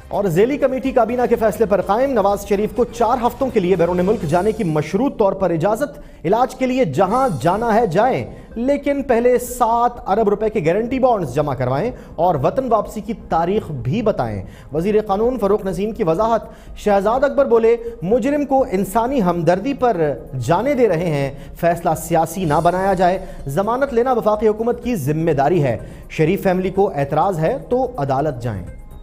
और ज़ेली कमेटी काबीना के फैसले पर कायम। नवाज शरीफ को 4 हफ्तों के लिए बैरून मुल्क जाने की मशरूत तौर पर इजाजत। इलाज के लिए जहां जाना है जाएं, लेकिन पहले 7 अरब रुपए के गारंटी बॉन्ड्स जमा करवाएं और वतन वापसी की तारीख भी बताएं। वजीर कानून फरूक नसीम की वजाहत। शहजाद अकबर बोले, मुजरिम को इंसानी हमदर्दी पर जाने दे रहे हैं, फैसला सियासी ना बनाया जाए। जमानत लेना वफाकी हुकूमत की जिम्मेदारी है। शरीफ फैमिली को एतराज है तो अदालत जाएं।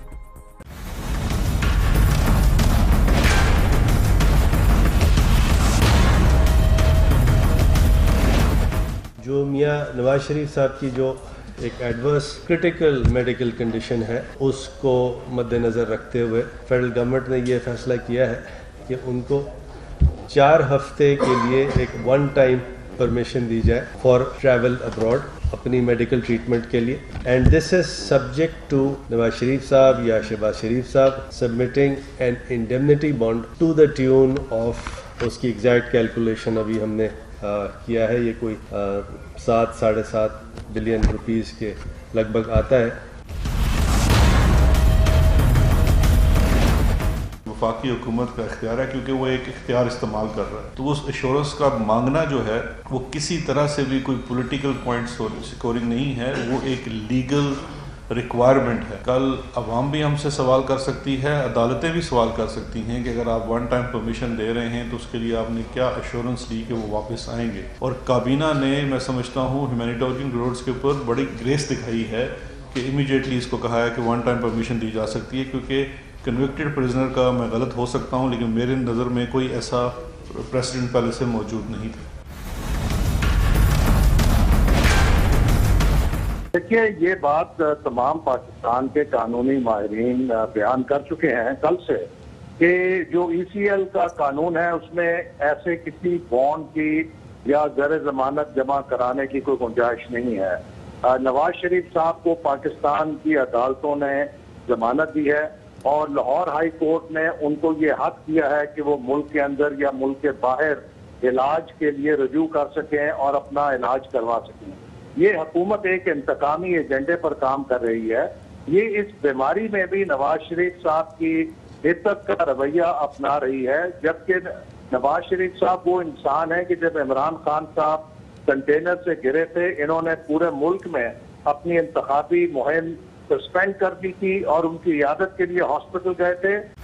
जो मियाँ नवाज शरीफ साहब की जो एक एडवर्स क्रिटिकल मेडिकल कंडीशन है, उसको मद्देनज़र रखते हुए फेडरल गवर्नमेंट ने ये फैसला किया है कि उनको 4 हफ्ते के लिए एक वन टाइम परमिशन दी जाए फॉर ट्रैवल अब्रॉड अपनी मेडिकल ट्रीटमेंट के लिए। And this is subject to Nawaz Sharif साहब या शहबाज शरीफ साहब submitting an indemnity bond to the tune of, उसकी एग्जैक्ट कैलकुलेशन अभी हमने किया है, ये कोई 7-7.5 बिलियन रुपीस के लगभग आता है। वफाकी हुकूमत का इख्तियार है, क्योंकि वो एक इख्तियार इस्तेमाल कर रहा है, तो उस एश्योरेंस का मांगना जो है वो किसी तरह से भी कोई पॉलिटिकल पॉइंट स्कोरिंग नहीं है, वो एक लीगल रिक्वायरमेंट है। कल अवाम भी हमसे सवाल कर सकती है, अदालतें भी सवाल कर सकती हैं कि अगर आप वन टाइम परमिशन दे रहे हैं तो उसके लिए आपने क्या एश्योरेंस ली कि वो वापस आएंगे। और काबीना ने, मैं समझता हूँ, ह्यूमैनिटेरियन ग्राउंड्स के ऊपर बड़ी ग्रेस दिखाई है कि इमीडिएटली इसको कहा है कि वन टाइम परमिशन दी जा सकती है, क्योंकि कन्विक्टेड प्रिजनर का, मैं गलत हो सकता हूँ लेकिन मेरे नज़र में कोई ऐसा प्रेसिडेंट पहले से मौजूद नहीं था। देखिए, ये बात तमाम पाकिस्तान के कानूनी माहिरीन बयान कर चुके हैं कल से कि जो ECL का कानून है उसमें ऐसे किसी बॉन्ड की या ज़र जमानत जमा कराने की कोई गुंजाइश नहीं है। नवाज शरीफ साहब को पाकिस्तान की अदालतों ने जमानत दी है और लाहौर हाई कोर्ट ने उनको ये हक दिया है कि वो मुल्क के अंदर या मुल्क के बाहर इलाज के लिए रजू कर सकें और अपना इलाज करवा सकें। ये हुकूमत एक इंतकामी एजेंडे पर काम कर रही है। ये इस बीमारी में भी नवाज शरीफ साहब की हिद्दत का रवैया अपना रही है, जबकि नवाज शरीफ साहब वो इंसान है कि जब इमरान खान साहब कंटेनर से गिरे थे, इन्होंने पूरे मुल्क में अपनी इंतखाबी मुहिम सस्पेंड कर दी थी और उनकी इयादत के लिए हॉस्पिटल गए थे।